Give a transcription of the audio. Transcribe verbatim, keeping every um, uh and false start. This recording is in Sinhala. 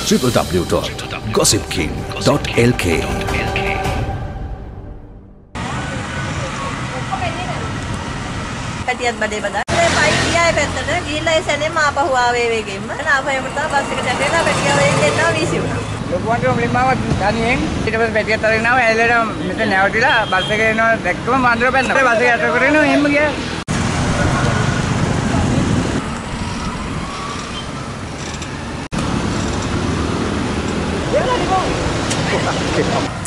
w w w dot gossip king dot l k. පැටියත් බඩේ බදා. ඒ පයි ගියා පැත්තට ගිහිල්ලා ඒ සැනේ මාපහු ආවේ වේගෙම්ම. ආපහුකට තමයි බස් එක දැකලා පැටියා වේගෙන් එනවා වීසි වුණා. ලොකුවන්ට මුලින්ම ආව තනියෙන් ඊට පස්සේ පැටියත් අරගෙන ආව ඇලේට මෙතන නැවතිලා බස් එකේ එනවා දැක්කම මන්දර පැන්නා. බස් එක යට කරගෙන එහෙම ගියා. Yeah,